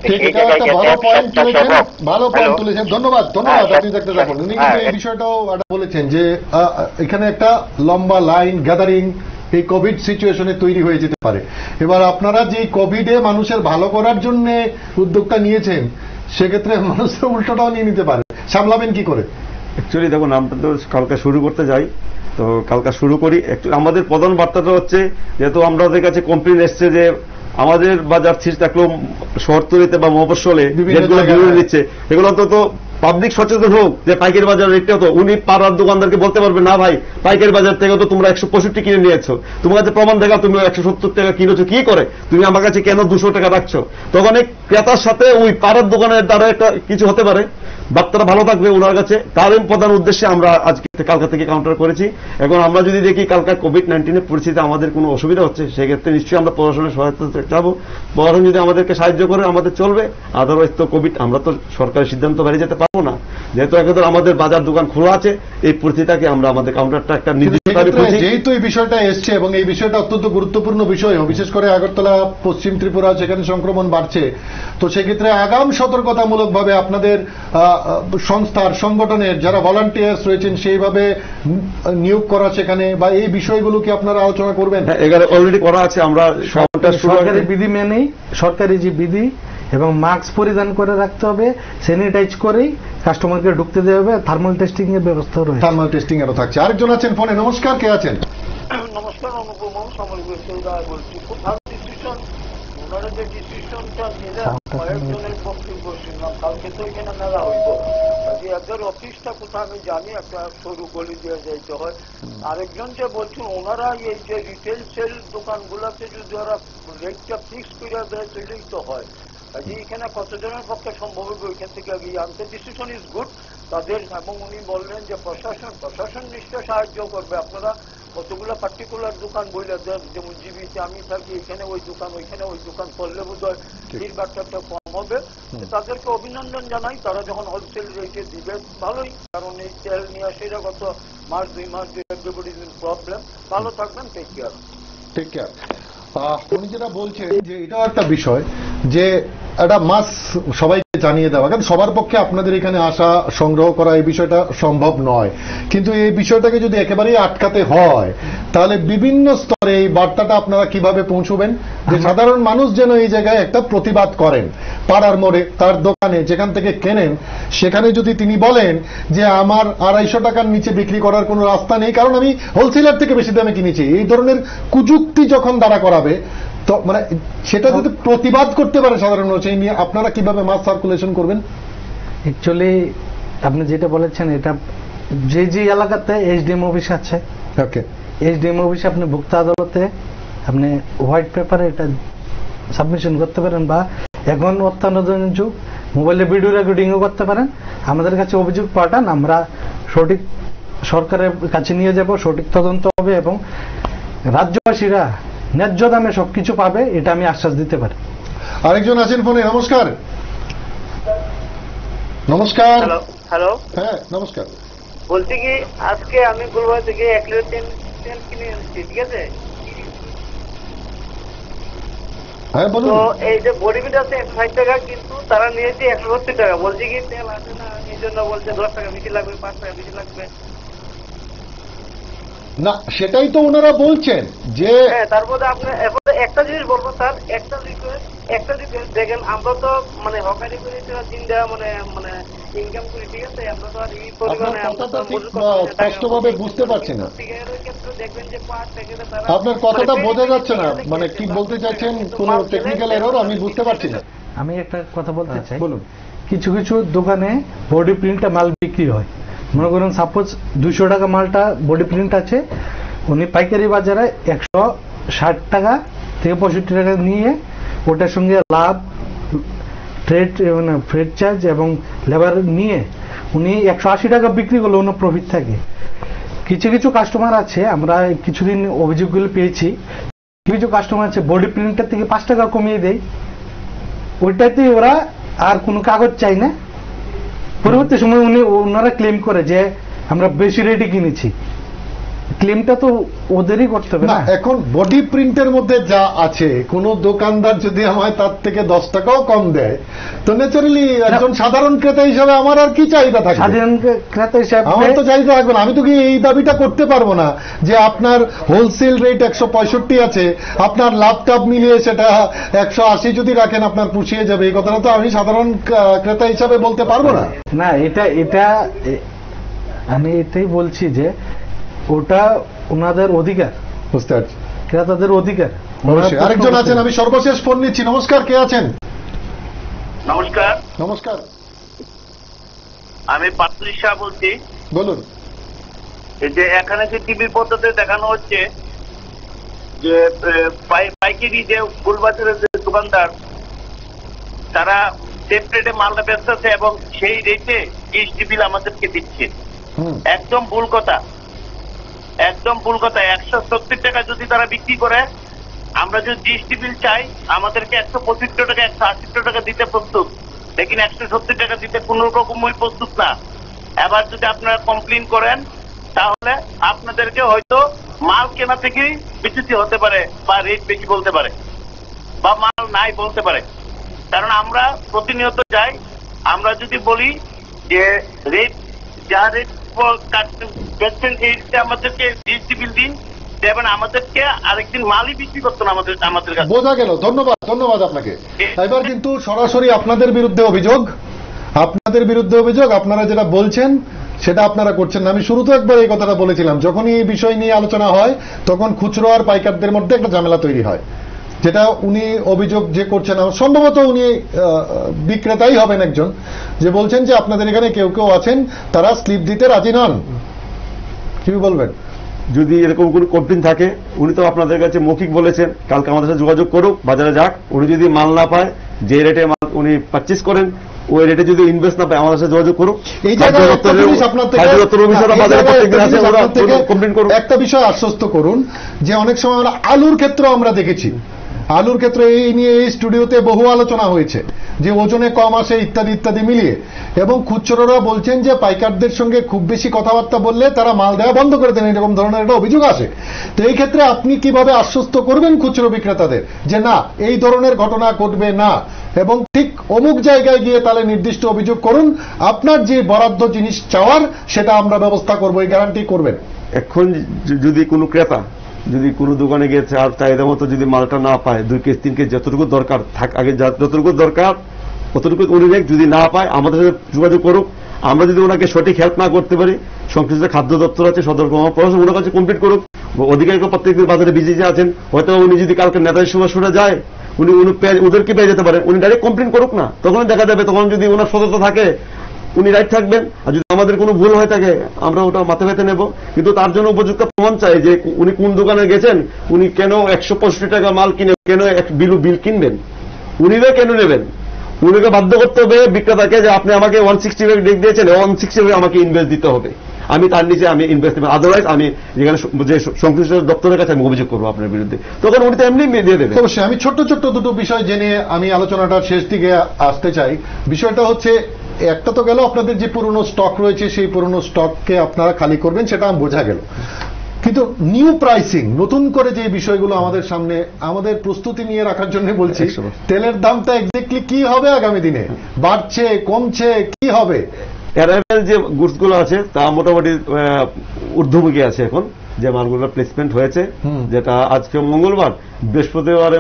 S1: ঠিক,
S6: সেই
S1: এটা
S6: জায়গায়
S1: একটা
S6: গেছে
S1: ভালো পয়েন্ট তুলেছেন, ভালো পয়েন্ট
S6: হ্যালো?
S1: তুলেছেন, ধন্যবাদ
S6: হ্যাঁ,
S1: আপনি দেখতে থাকুন। উনি কিন্তু এই বিষয়টাও বলেছেন যে এখানে একটা লম্বা লাইন গ্যাদারিং এই কোভিড সিচুয়েশনে তৈরি হয়ে যেতে পারে। এবার আপনারা যে কোভিডে মানুষের ভালো করার জন্য উদ্যোগটা নিয়েছেন, সেক্ষেত্রে মানুষের উল্টোটাও নিয়ে নিতে পারে, সামলাবেন কি করে?
S3: অ্যাকচুয়ালি দেখুন, আমরা তো কালকে শুরু করতে যাই, তো কালকে শুরু করি। একটু আমাদের প্রধান বার্তাটা হচ্ছে, যেহেতু আমাদের কাছে কমপ্লেন এসছে যে আমাদের বাজার ঠিক থাকলেও শহরতলিতে বা মফস্বলে যেগুলো বিক্রি দিচ্ছে, এগুলো অন্তত পাবলিক সচেতন হোক যে পাইকারি বাজার রেটটা তো উনি পাড়ার দোকানদারকে বলতে পারবে না ভাই পাইকারি বাজার থেকে তো তোমরা 165 কিনে নিয়েছো, তোমার কাছে প্রমাণ দেখা তুমি 170 টাকা কিনেছো, কি করে তুমি আমার কাছে কেন 200 টাকা রাখছো? তখন এই ক্রেতার সাথে ওই পাড়ার দোকানের দ্বারা একটা কিছু হতে পারে, বার্তাটা ভালো থাকবে ওনার কাছে। তার প্রধান উদ্দেশ্যে আমরা আজকে কালকা থেকে কাউন্টার করেছি। এখন আমরা যদি দেখি কালকা কোভিড-19 পরিস্থিতিতে আমাদের কোনো অসুবিধা হচ্ছে, সেক্ষেত্রে নিশ্চয়ই আমরা প্রশাসনের সহায়তা চাবো। প্রশাসন যদি আমাদেরকে সাহায্য করে আমাদের চলবে, আদারওয়াইজ তো কোভিড আমরা তো সরকারের সিদ্ধান্ত বাইরে যেতে পারবো না। যেহেতু এখন আমাদের বাজার দোকান খোলা আছে, এই পরিস্থিতিটাকে আমরা আমাদের কাউন্টারটা একটা নির্দিষ্ট,
S1: যেহেতু এই বিষয়টা এসছে এবং এই বিষয়টা অত্যন্ত গুরুত্বপূর্ণ বিষয়, বিশেষ করে আগরতলা, পশ্চিম ত্রিপুরা যেখানে সংক্রমণ বাড়ছে, তো সেক্ষেত্রে আগাম সতর্কতামূলকভাবে আপনাদের সংস্থার সংগঠনের যারা ভলান্টিয়ার্স রয়েছেন সেইভাবে নিয়োগ করা সেখানে, বা এই বিষয়গুলো কি আপনারা আলোচনা করবেন?
S3: এখানে অলরেডি করা আছে। আমরা
S2: সরকারি বিধি মেনেই, সরকারি যে বিধি এবং মাস্ক পরিধান করে রাখতে হবে, স্যানিটাইজ করেই কাস্টমারকে ঢুকতে দেওয়া হবে, থার্মাল টেস্টিং এর ব্যবস্থা রয়েছে।
S1: থার্মাল টেস্টিং এরও থাকছে। আরেকজন আছেন ফোনে, নমস্কার, কে আছেন?
S4: নমস্কার, অনুপম বলছি। খুব ভালো ডিসিশন, ওনারা যে ডিসিশনটা নিলেন কয়েকজনের পক্ষে বসছিলাম, কালকে তো এখানে মেলা হইব, যে একজন অফিসটা কোথাও আমি জানি একটা সরু গলি দিয়ে যাইতে হয়। আরেকজন যে বলছেন ওনারা এই যে রিটেল সেল দোকানগুলোতে যদি ওরা রেটটা ফিক্স করে দেয় তাহলেই তো হয়। যে এখানে কতজনের পক্ষে সম্ভব হবে ওইখান থেকে এগিয়ে আনতে, ডিসিশন ইজ গুড তাদের। এবং উনি বললেন যে প্রশাসন নিশ্চয় সাহায্য করবে। আপনারা কতগুলো পার্টিকুলার দোকান বইলে দেন, যেমন জিবিতে আমি থাকি, এখানে ওই দোকান ওইখানে ওই দোকান করলে বোধ হয় ভিড়ভাড়টা কম হবে। তাদেরকে অভিনন্দন জানাই, তারা যখন হোলসেল রেটে দিবে ভালোই, কারণ এই তেল নিয়ে আসে গত মাস 2 মাস এভরিবডি ইজ প্রবলেম। ভালো থাকবেন, টেক কেয়ার।
S1: Take care. উনি যেটা বলছেন যে এটাও একটা বিষয় যে একটা মাস সবাইকে জানিয়ে দেওয়া, কারণ সবার পক্ষে আপনাদের এখানে আসা সংগ্রহ করা এই বিষয়টা সম্ভব নয়, কিন্তু এই বিষয়টাকে যদি একেবারেই আটকাতে হয় তাহলে বিভিন্ন স্তরে এই বার্তাটা আপনারা কিভাবে পৌঁছবেন যে সাধারণ মানুষ যেন এই জায়গায় একটা প্রতিবাদ করেন। পাড়ার মোড়ে তার দোকানে যেখান থেকে কেনেন সেখানে যদি তিনি বলেন যে আমার 250 টাকার নিচে বিক্রি করার কোনো রাস্তা নেই, কারণ আমি হোলসেলার থেকে বেশি দামে কিনেছি, এই ধরনের কুযুক্তি যখন দাঁড়া করাবে, তো মানে সেটা যদি প্রতিবাদ করতে পারে সাধারণ মানুষ, এই নিয়ে আপনারা কিভাবে মাস সার্কুলেশন করবেন?
S2: অ্যাকচুয়ালি আপনি যেটা বলেছেন, এটা যে যে এলাকাতে এসডিএম অফিস আছে,
S1: ওকে,
S2: এসডিএম অফিসে আপনি ভোক্তা আদালতে আপনি হোয়াইট পেপারে এটা সাবমিশন করতে পারেন, বা এখন অত্যাধুনিক যুগ মোবাইলে ভিডিও রেকর্ডিংও করতে পারেন। আমাদের কাছে অভিযোগ পাঠান, আমরা সঠিক সরকারের কাছে নিয়ে যাব, সঠিক তদন্ত হবে এবং রাজ্যবাসীরা ন্যায্য দামে সবকিছু পাবে, এটা আমি আশ্বাস দিতে পারি।
S1: আরেকজন আছেন ফোনে, নমস্কার। নমস্কার।
S4: হ্যালো,
S1: হ্যাঁ নমস্কার।
S4: বলছি কি আজকে আমি গুলবাই থেকে 1 লিটার তেল কিনে এনেছি, ঠিক আছে?
S1: হ্যাঁ বলুন।
S4: তো এই যে বডি বিল আছে 160 টাকা, কিন্তু তারা নিয়েছে 170 টাকা। বলছি কি তেল আছে না, এই জন্য বলছে 10 টাকা বেশি লাগবে, 5 টাকা বেশি লাগবে।
S1: না সেটাই তো ওনারা বলছেন যে
S4: হ্যাঁ, তারপরে আপনি এখন একটা জিনিস বলবো স্যার, একটা রিকোয়েস্ট দেখেন, আমরা তো মানে হকারি করে দিন দেওয়া মানে ইনকাম করি, ঠিক আছে? আমরা তো আর এই পরিমাণে
S1: স্পষ্টভাবে বুঝতে পারছি না,
S4: দেখবেন যে
S1: আপনার কথাটা বোঝা যাচ্ছে না, মানে কি বলতে চাইছেন, কোন টেকনিক্যাল এরর আমি বুঝতে পারছি না।
S2: আমি একটা কথা বলতে চাই,
S1: বলুন।
S2: কিছু কিছু দোকানে বডি প্রিন্টটা মাল বিক্রি হয়, মনে করুন সাপোজ 200 টাকা মালটা বডি প্রিন্ট আছে, উনি পাইকারি বাজারে 160 টাকা থেকে 65 টাকা নিয়ে ওটার সঙ্গে লাভ, ট্রেড মানে ফ্রেড চার্জ এবং লেবার নিয়ে উনি 180 টাকা বিক্রি করলে ওনার প্রফিট থাকে। কিছু কিছু কাস্টমার আছে, আমরা কিছুদিন অভিযোগগুলো পেয়েছি, কিছু কাস্টমার আছে বডি প্রিন্টের থেকে 5 টাকা কমিয়ে দেয়, ওইটাতে ওরা আর কোনো কাগজ চাই না। পরবর্তী সময় ওনারা ক্লেম করে যে আমরা বেশি রেটে কিনেছি, ক্লেমটা তো ওদেরই করতে হবে
S1: না। এখন বডি প্রিন্টের মধ্যে যা আছে, কোন দোকানদার যদি আমায় তার থেকে 10 টাকাও কম দেয়, তো ন্যাচারালি একজন সাধারণ ক্রেতা হিসাবে আমার আর কি চাহিদা থাকবে?
S2: সাধারণ ক্রেতা হিসাবে
S1: আমার তো চাহিদা থাকবে না। আমি তো কি এই দাবিটা করতে পারবো না যে আপনার হোলসেল রেট 165 আছে, আপনার লাভটাপ মিলিয়ে সেটা 180 যদি রাখেন আপনার পুষিয়ে যাবে, এই কথাটা তো আমি সাধারণ ক্রেতা হিসাবে বলতে পারবো না।
S2: না, এটা আমি এটাই বলছি যে ওটা ওনাদের অধিকার,
S1: বুঝতে পারছি,
S2: ক্রেতাদের অধিকার।
S1: অবশ্যই। আরেকজন আছেন, আমি সর্বশেষ ফোন নিচ্ছি। নমস্কার, কে আছেন?
S7: নমস্কার,
S1: নমস্কার,
S7: আমি পাতুল শাহ বলছি।
S1: বলুন।
S7: এই যে এখানে যে টিভির পদ্ধতিতে দেখানো হচ্ছে যে পাইকারি যে ফুলবাজারের যে দোকানদার তারা সেপারেটে মালটা বেচতেছে এবং সেই রেটে জিএসটি বিল আমাদেরকে দিচ্ছে। একদম ভুল কথা, একদম ভুল কথা। 170 টাকা যদি তারা বিক্রি করে, আমরা যদি জিএসটি বিল চাই আমাদেরকে 175 টাকা 180 টাকা দিতে প্রস্তুত, লেকিন 170 টাকা দিতে কোন রকমই প্রস্তুত না। এবার যদি আপনারা কমপ্লেন করেন তাহলে আপনাদেরকে হয়তো মাল কেনা থেকেই বিচ্যুতি হতে পারে বা রেট বেশি বলতে পারে বা মাল নাই বলতে পারে। কারণ আমরা প্রতিনিয়ত যাই, আমরা যদি বলি যে রেট যা রেট বেচছেন এই রেটে আমাদেরকে জিএসটি বিল দিন, দেবেন, আমাদেরকে আরেকদিন মালই বিক্রি করতো না আমাদের কাছে।
S1: বোঝা গেল। ধন্যবাদ, ধন্যবাদ আপনাকে। এবার কিন্তু সরাসরি আপনাদের বিরুদ্ধে অভিযোগ, আপনাদের বিরুদ্ধে অভিযোগ। আপনারা যেটা বলছেন সেটা আপনারা করছেন না। আমি শুরুতে একবার এই কথাটা বলেছিলাম, যখনই এই বিষয় নিয়ে আলোচনা হয় তখন খুচরো আর পাইকারদের মধ্যে একটা ঝামেলা তৈরি হয়, যেটা উনি অভিযোগ যে করছেন, সম্ভবত উনি বিক্রেতাই হবেন একজন, যে বলছেন যে আপনাদের এখানে কেউ কেউ আছেন তারা স্লিপ দিতে রাজি নন। কি বলবেন?
S3: যদি এরকম কোনো কমপ্লেন থাকে, উনি তো আপনাদের কাছে মৌখিক বলেছেন কালকে আমাদের সাথে যোগাযোগ করুক, বাজারে যাক। উনি যদি মাল না পায়, যে রেটে মাল উনি পারচেজ করেন ওই রেটে যদি ইনভেস্ট না পায় আমাদের সাথে যোগাযোগ করুক।
S1: এই জায়গায় একটা বিষয় আশ্বস্ত করুন যে অনেক সময় আমরা আলুর ক্ষেত্রে আমরা দেখেছি, আলুর ক্ষেত্রে এই নিয়ে এই স্টুডিওতে বহু আলোচনা হয়েছে যে ওজনে কম আসে ইত্যাদি ইত্যাদি মিলিয়ে, এবং খুচরোরা বলছেন যে পাইকারদের সঙ্গে খুব বেশি কথাবার্তা বললে তারা মাল দেওয়া বন্ধ করে দেন, এরকম ধরনের একটা অভিযোগ আসে। তো এই ক্ষেত্রে আপনি কিভাবে আশ্বস্ত করবেন খুচরো বিক্রেতাদের যে না, এই ধরনের ঘটনা ঘটবে না, এবং ঠিক অমুক জায়গায় গিয়ে তাহলে নির্দিষ্ট অভিযোগ করুন, আপনার যে বরাদ্দ জিনিস চাওয়ার সেটা আমরা ব্যবস্থা করবো, এই গ্যারান্টি করবেন?
S3: এখন যদি কোনো ক্রেতা যদি কোনো দোকানে গিয়ে চাহিদা মতো যদি মালটা না পায়, 2 কেজি 3 কেজি যতটুকু দরকার আগে যতটুকু দরকার অতটুকু উনি যদি না পায় আমাদের সাথে যোগাযোগ করুক। আমরা যদি ওনাকে সঠিক হেল্প না করতে পারি, সংশ্লিষ্ট খাদ্য দপ্তর আছে, সদর প্রশাসন ওনার কাছে কমপ্লিট করুক। অধিকারী প্রত্যেকদিন বাজারে বিজি আছেন, হয়তো উনি যদি কালকে নেতাদের সময় শুনে যায় উনি ওদেরকে পেয়ে যেতে পারেন, উনি ডাইরেক্ট কমপ্লেন করুক না, তখন দেখা যাবে। তখন যদি ওনার সততা থাকে উনি রাইট থাকবেন, আর যদি আমাদের কোনো ভুল হয়ে থাকে আমরা ওটা মাথা ব্যথা নেব। কিন্তু তার জন্য উপযুক্ত প্রমাণ চাই যে উনি কোন দোকানে গেছেন, উনি কেন 165 টাকা মাল কিনে কেন বিল কিনবেন, উনিরা কেন নেবেন। উনিকে বাধ্য করতে হবে বিক্রেতাকে যে আপনি আমাকে 160 টাকা ডেক দিয়েছেন, 160 টাকা আমাকে ইনভেস্ট দিতে হবে, আমি তার নিচে আমি ইনভেস্ট দেবো, আদারওয়াইজ আমি যেখানে যে সংশ্লিষ্ট দপ্তরের কাছে আমি অভিযোগ করবো আপনার বিরুদ্ধে, তখন উনি তো এমনি দিয়ে দেবে।
S1: অবশ্যই। আমি ছোট্ট ছোট্ট দুটো বিষয় জেনে আমি আলোচনাটার শেষ দিকে আসতে চাই। বিষয়টা হচ্ছে, একটা তো গেল আপনাদের যে পুরনো স্টক রয়েছে সেই পুরনো স্টককে আপনারা খালি করবেন, সেটা বোঝা গেল। কিন্তু নিউ প্রাইসিং, নতুন করে যে বিষয়গুলো আমাদের সামনে, আমাদের প্রস্তুতি নিয়ে রাখার জন্য বলছি, তেলের দামটা এক্স্যাক্টলি কি হবে আগামী দিনে, বাড়ছে কমছে কি হবে?
S3: অ্যারাইভাল যে গুডস গুলো আছে তা মোটামুটি ঊর্ধ্বমুখী আছে এখন, যে মালগুলোর প্লেসমেন্ট হয়েছে, যেটা আজকে মঙ্গলবার, বৃহস্পতিবারের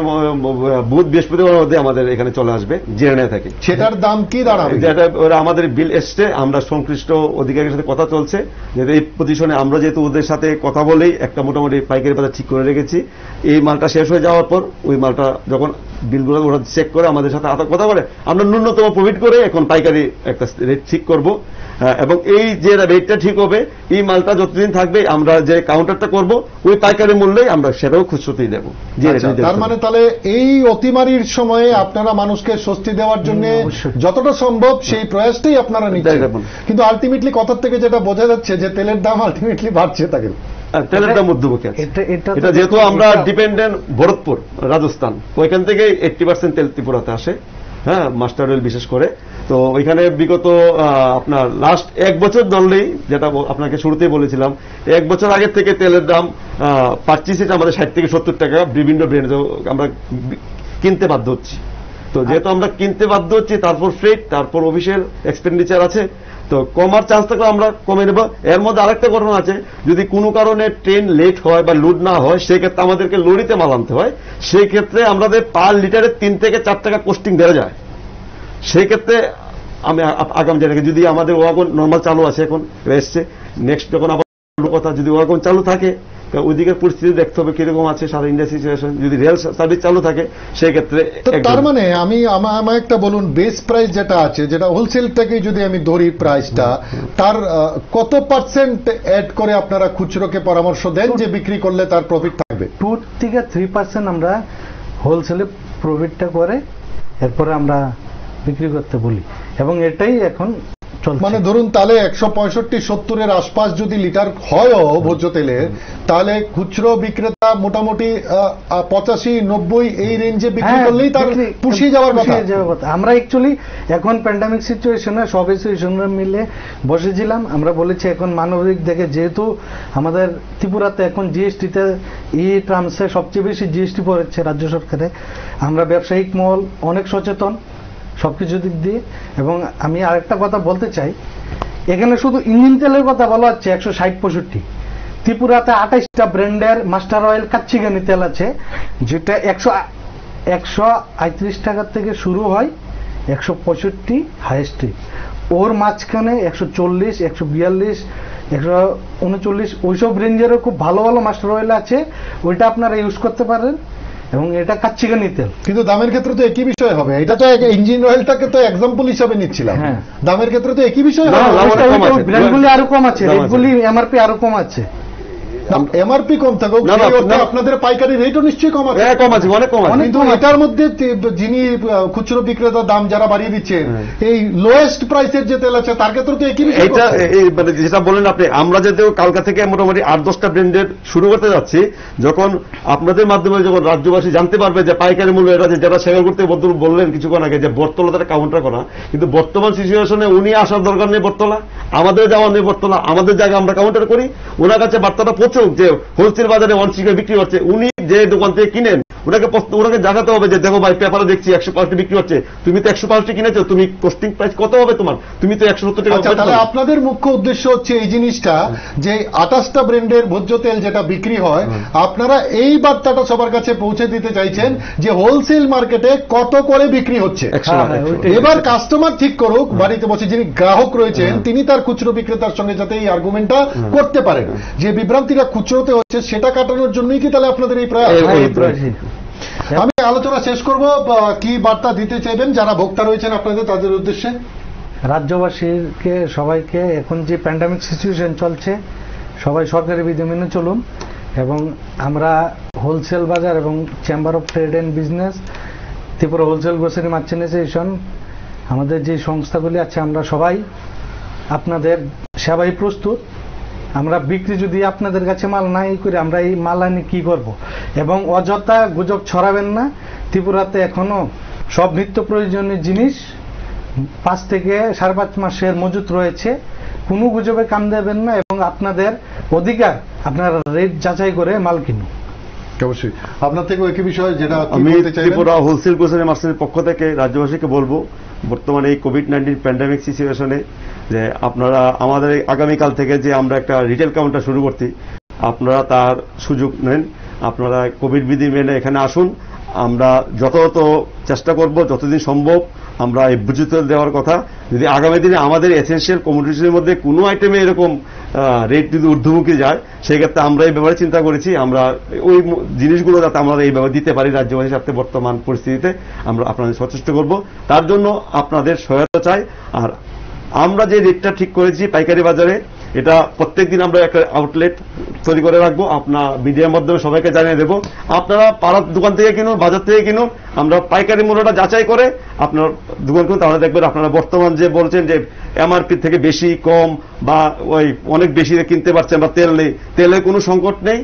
S3: মধ্যে আমাদের এখানে চলে আসবে, জেনে নেওয়া থাকে।
S1: সেটার দাম কি দাঁড়াবে?
S3: যেটা ওরা আমাদের বিল এসছে, আমরা সংশ্লিষ্ট অধিকারীর সাথে কথা চলছে, যেহেতু এই পজিশনে আমরা যেহেতু ওদের সাথে কথা বলেই একটা মোটামুটি পাইকারি বাজার ঠিক করে রেখেছি। এই মালটা শেষ হয়ে যাওয়ার পর ওই মালটা যখন বিলগুলো ওরা চেক করে আমাদের সাথে কথা বলে, আমরা ন্যূনতম প্রফিট করে এখন পাইকারি একটা রেট ঠিক করব, এবং এই যে রেটটা ঠিক হবে এই মালটা যতদিন থাকবে আমরা যে কাউন্টারটা করব ওই পাইকারি মূল্যেই আমরা সেটাও খুচরোতেই দেবো।
S1: তার মানে তাহলে এই অতিমারির সময়ে আপনারা মানুষকে স্বস্তি দেওয়ার জন্য যতটা সম্ভব সেই প্রয়াসটাই আপনারা নিচ্ছেন, কিন্তু আলটিমেটলি কথার থেকে যেটা বোঝা যাচ্ছে যে তেলের দাম আলটিমেটলি বাড়ছে। তাকে
S3: তেলের দাম মধ্যমুখী আছে, এটা যেহেতু আমরা ডিপেন্ডেন্ট ভরতপুর রাজস্থান, ওইখান থেকে 80% তেল ত্রিপুরাতে আসে, হ্যাঁ, মাস্টার অয়েল বিশেষ করে। তো ওইখানে বিগত আপনার লাস্ট 1 বছর ধরলেই, যেটা আপনাকে শুরুতেই বলেছিলাম, 1 বছর আগের থেকে তেলের দাম পার্চেসে আমাদের 60 থেকে 70 টাকা বিভিন্ন ব্র্যান্ড আমরা কিনতে বাধ্য হচ্ছি। তো যেহেতু আমরা কিনতে বাধ্য হচ্ছি, তারপর ফ্রেট, তারপর অফিসিয়াল এক্সপেন্ডিচার আছে, তো কমার চান্স থাকলে আমরা কমে নেব। এর মধ্যে আরেকটা ঘটনা আছে, যদি কোনো কারণে ট্রেন লেট হয় বা লোড না হয়, সেক্ষেত্রে আমাদেরকে লরিতে মাল আনতে হয়। সেই ক্ষেত্রে আমাদের পার লিটারে 3 থেকে 4 টাকা কস্টিং বেড়ে যায়। সেই ক্ষেত্রে আমি আগামী জায়গায় যদি আমাদের ওয়াগন নর্মাল চালু আছে, এখন এসছে, নেক্সট যখন আবার কথা যদি ওয়াগন চালু থাকে, ওইদিকের পরিস্থিতি দেখতে হবে কিরকম আছে সারা ইন্ডিয়া সিচুয়েশন। যদি রেল সার্ভিস চালু থাকে সেই ক্ষেত্রে
S1: তার মানে আমার একটা বলুন, বেস প্রাইস যেটা আছে, যেটা হোলসেলটাকে যদি আমি ধরি প্রাইসটা, তার কত পার্সেন্ট অ্যাড করে আপনারা খুচরোকে পরামর্শ দেন যে বিক্রি করলে তার প্রফিট থাকবে? 2
S2: থেকে 3% আমরা হোলসেলে প্রফিটটা করে এরপরে আমরা বিক্রি করতে বলি, এবং এটাই এখন
S1: মানে ধরুন তাহলে 165-70 আশপাশ যদি লিটার হয় ভোজ্য তেলের, তাহলে খুচরো বিক্রেতা মোটামুটি 85-90 এই রেঞ্জে বিক্রি করলেই তার পুষিয়ে যাওয়ার কথা।
S2: আমরা অ্যাকচুয়ালি এখন প্যান্ডামিক সিচুয়েশনে সব সিচুয়েশনে মিলে বসেছিলাম। আমরা বলেছি এখন মানবিক দেখে, যেহেতু আমাদের ত্রিপুরাতে এখন জিএসটিতে এই টার্মসে সবচেয়ে বেশি জিএসটি পড়েছে রাজ্য সরকারে, আমরা ব্যবসায়িক মহল অনেক সচেতন সবকিছু দিক দিয়ে। এবং আমি আরেকটা কথা বলতে চাই, এখানে শুধু ইঞ্জিন তেলের কথা বলা হচ্ছে 160-65। ত্রিপুরাতে 28টা ব্র্যান্ডের মাস্টার অয়েল কাচ্চিগানি তেল আছে, যেটা 138 টাকা থেকে শুরু হয়, 165 হাইয়েস্টে। ওর মাঝখানে 140, 142, 139 ওইসব রেঞ্জেরও খুব ভালো ভালো মাস্টার অয়েল আছে, ওইটা আপনারা ইউজ করতে পারেন। এবং এটা কাচ্চিগানি তেল, কিন্তু দামের ক্ষেত্রে তো একই বিষয় হবে। এটা তো ইঞ্জিন অয়েলটাকে তো এক্সাম্পল হিসাবে নিচ্ছিলাম, দামের ক্ষেত্রে তো একই বিষয় হবে। ব্র্যান্ডগুলি আরো কম আছে, রেটগুলি এমআরপি আরো কম আছে। এমআরপি কম থাকুক, আপনাদের পাইকারি রেটও নিশ্চয়ই কম আছে, অনেক কম আছে। কিন্তু এটার মধ্যে যিনি খুচরো বিক্রেতা দাম যারা বাড়িয়ে দিচ্ছে, এই লোয়েস্ট প্রাইসের যে তেল আছে তার ক্ষেত্রে তো একই বিষয়।
S3: এটা মানে যেটা বলেন আপনি, আমরা যেহেতু কালকা থেকে মোটামুটি 8-10টা ব্র্যান্ডের শুরু করতে যাচ্ছি, যখন আপনাদের মাধ্যমে যখন রাজ্যবাসী জানতে পারবে যে পাইকারি মূল্য এটা, যারা শেয়ার করতে বললেন কিছুক্ষণ আগে যে বটতলা তারা কাউন্টার করা, কিন্তু বর্তমান সিচুয়েশনে উনি আসার দরকার নেই বটতলা, আমাদের যাওয়া নেই বটতলা, আমাদের জায়গায় আমরা কাউন্টার করি, ওনার কাছে বার্তাটা যে হোলসেল বাজারে 160 বিক্রি হচ্ছে, উনি যে দোকান থেকে কিনেন ওনাকে জানাতে হবে যে দেখো ভাই, পেপারে দেখছি 105 বিক্রি হচ্ছে, তুমি তো 105 কিনেছো, তুমি কস্টিং প্রাইস কত হবে তোমার, তুমি তো 170 টাকা। তাহলে আপনাদের মুখ্য উদ্দেশ্য হচ্ছে এই জিনিসটা, যে 28টা ব্র্যান্ডের ভোজ্য তেল যেটা বিক্রি হয়, আপনারা এই বার্তাটা সবার কাছে পৌঁছে দিতে চাইছেন যে হোলসেল মার্কেটে কত করে বিক্রি হচ্ছে। এবার কাস্টমার ঠিক করুক, বাড়িতে বসে যিনি গ্রাহক রয়েছেন তিনি তার খুচরো বিক্রেতার সঙ্গে যাতে এই আর্গুমেন্টটা করতে পারেন, যে বিভ্রান্তিটা খুচরোতে হচ্ছে সেটা কাটানোর জন্যই কি তাহলে আপনাদের এই প্রয়াস? আমি আলোচনা শেষ করব, কি বার্তা দিতে চাইবেন যারা ভোক্তা রয়েছেন আপনাদের, তাদের উদ্দেশ্যে?
S2: রাজ্যবাসীকে সবাইকে, এখন যে প্যান্ডামিক সিচুয়েশন চলছে, সবাই সরকারি বিধি মেনে চলুন। এবং আমরা হোলসেল বাজার এবং chamber of trade and business, Tripura wholesale grocery merchant association, আমাদের যে সংস্থাগুলি আছে, আমরা সবাই আপনাদের সেবাই প্রস্তুত। আমরা বিক্রি যদি আপনাদের কাছে মাল নাই করে আমরা এই মাল আনি কি করব? এবং অযথা গুজব ছড়াবেন না। ত্রিপুরাতে এখনো সব নিত্য প্রয়োজনীয় জিনিস 5 থেকে 5.5 মাসের মজুত রয়েছে, কোনো গুজবে কান দেবেন না, এবং আপনাদের অধিকার আপনারা রেট যাচাই করে মাল কিনুন।
S1: অবশ্যই আপনার থেকে একই বিষয়, যেটা
S3: আমি ত্রিপুরা হোলসেল গ্রোসারি মার্চেন্টের পক্ষ থেকে রাজ্যবাসীকে বলবো, বর্তমানে এই কোভিড-19 প্যান্ডামিক সিচুয়েশনে যে আপনারা আমাদের আগামীকাল থেকে যে আমরা একটা রিটেল কাউন্টার শুরু করছি, আপনারা তার সুযোগ নেন, আপনারা কোভিড বিধি মেনে এখানে আসুন। আমরা যত চেষ্টা করব, যতদিন সম্ভব আমরা এই ভোজ্য তেল দেওয়ার কথা। যদি আগামী দিনে আমাদের এসেন্সিয়াল কমোডিটিসের মধ্যে কোনো আইটেমে এরকম রেট যদি ঊর্ধ্বমুখী যায়, সেক্ষেত্রে আমরা এই ব্যাপারে চিন্তা করেছি, আমরা ওই জিনিসগুলো যাতে আমরা এইভাবে দিতে পারি রাজ্যবাসীর সাথে বর্তমান পরিস্থিতিতে আমরা আপনাদের সচেষ্ট করব। তার জন্য আপনাদের সহায়তা চাই। আর আমরা যে রেটটা ঠিক করেছি পাইকারি বাজারে, এটা প্রত্যেকদিন আমরা একটা আউটলেট তৈরি করে রাখবো, আপনার মিডিয়ার মাধ্যমে সবাইকে জানিয়ে দেবো। আপনারা পাড়ার দোকান থেকে কিনুন, বাজার থেকে কিনুন, আমরা পাইকারি মূল্যটা যাচাই করে আপনার দোকান কিনুন, তাহলে দেখবেন আপনারা বর্তমান যে বলছেন যে এমআরপি থেকে বেশি কম বা ওই অনেক বেশি কিনতে পারছেন বা তেল নেই, তেলের কোনো সংকট নেই।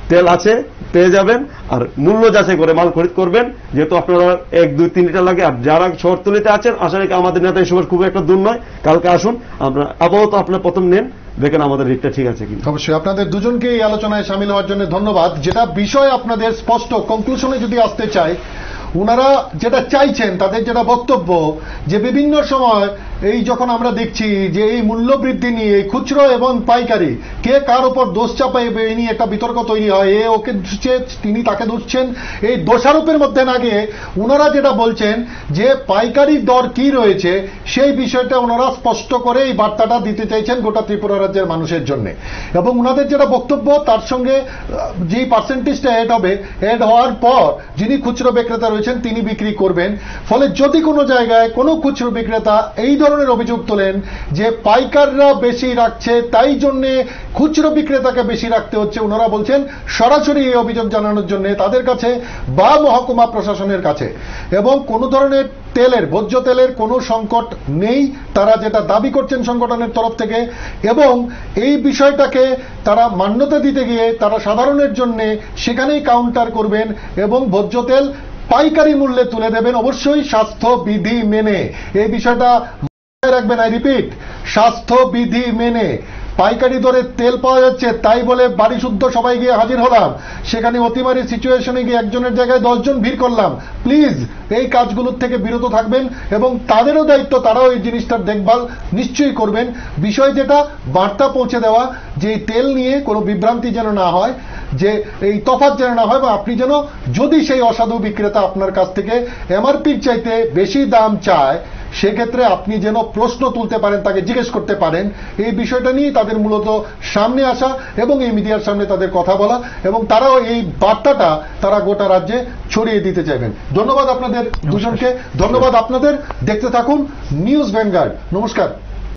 S3: তেল আছে, পেয়ে যাবেন। আর মূল্য যাচাই করে মাল খরিদ করবেন, যেহেতু আপনারা 1, 2, 3 লিটার লাগে। আর যারা শহরতলিতে আছেন, আশা রাখি আমাদের নেতা এই সময় খুব একটা দূর নয়, কালকে আসুন। আমরা আপাতত আপনার প্রথম নেন, দেখেন আমাদের রেটটা ঠিক আছে কি।
S1: অবশ্যই আপনাদের দুজনকে এই আলোচনায় সামিল হওয়ার জন্য ধন্যবাদ। যেটা বিষয় আপনাদের স্পষ্ট কনক্লুশনে যদি আসতে চাই, ওনারা যেটা চাইছেন, তাদের যেটা বক্তব্য, যে বিভিন্ন সময় এই যখন আমরা দেখছি যে এই মূল্য বৃদ্ধি নিয়ে খুচরো এবং পাইকারি কে কার উপর দোষ চাপাইবে এই নিয়ে একটা বিতর্ক তৈরি হয়। এ ওকে দুষছে, তিনি তাকে দুষছেন। এই দোষারোপের মধ্যে না গিয়ে ওনারা যেটা বলছেন যে পাইকারি দর কি রয়েছে সেই বিষয়টা ওনারা স্পষ্ট করে এই বার্তাটা দিতে চাইছেন গোটা ত্রিপুরা রাজ্যের মানুষের জন্য। এবং ওনাদের যেটা বক্তব্য, তার সঙ্গে যেই পার্সেন্টেজটা অ্যাড হবে, অ্যাড হওয়ার পর যিনি খুচরো বিক্রেতা রয়েছেন তিনি বিক্রি করবেন। ফলে যদি কোনো জায়গায় কোনো খুচরো বিক্রেতা এই ধরনের অভিযোগ তোলেন যে পাইকাররা বেশি রাখছে, তাই জন্যে খুচরো বিক্রেতাকে বেশি রাখতে হচ্ছে, ওনারা বলছেন সরাসরি এই অভিযোগ জানানোর জন্য তাদের কাছে বা মহকুমা প্রশাসনের কাছে। এবং কোনো ধরনের তেলের, ভোজ্য তেলের কোনো সংকট নেই, তারা যেটা দাবি করছেন সংগঠনের তরফ থেকে। এবং এই বিষয়টাকে তারা মান্যতা দিতে গিয়ে তারা সাধারণের জন্য সেখানেই কাউন্টার করবেন এবং ভোজ্য তেল পাইকারি মূল্যে তুলে দেবেন, অবশ্যই স্বাস্থ্যবিধি মেনে। এই বিষয়টা মাথায় রাখবেন, আই রিপিট, স্বাস্থ্যবিধি মেনে। পাইকারি দরে তেল পাওয়া যাচ্ছে তাই বলে বাড়ি শুদ্ধ সবাই গিয়ে হাজির হলাম, সেখানে অতিমারি সিচুয়েশনে গিয়ে একজনের জায়গায় 10 জন ভিড় করলাম। প্লিজ এই কাজগুলোর থেকে বিরত থাকবেন এবং তাদেরও দায়িত্ব, তারাও এই জিনিসটার দেখভাল নিশ্চয়ই করবেন। বিষয় যেটা বার্তা পৌঁছে দেওয়া, যে তেল নিয়ে কোনো বিভ্রান্তি যেন না হয়, যে এই তফাৎ যেন না হয়, বা আপনি যেন, যদি সেই অসাধু বিক্রেতা আপনার কাছ থেকে এমআরপির চাইতে বেশি দাম চায়, সেক্ষেত্রে আপনি যেন প্রশ্ন তুলতে পারেন, তাকে জিজ্ঞেস করতে পারেন। এই বিষয়টা নিয়ে তাদের মূলত সামনে আসা এবং এই মিডিয়ার সামনে তাদের কথা বলা, এবং তারাও এই বার্তাটা তারা গোটা রাজ্যে ছড়িয়ে দিতে চাইবেন। ধন্যবাদ আপনাদের দুজনকে, ধন্যবাদ আপনাদের। দেখতে থাকুন নিউজ ভ্যানগার্ড। নমস্কার।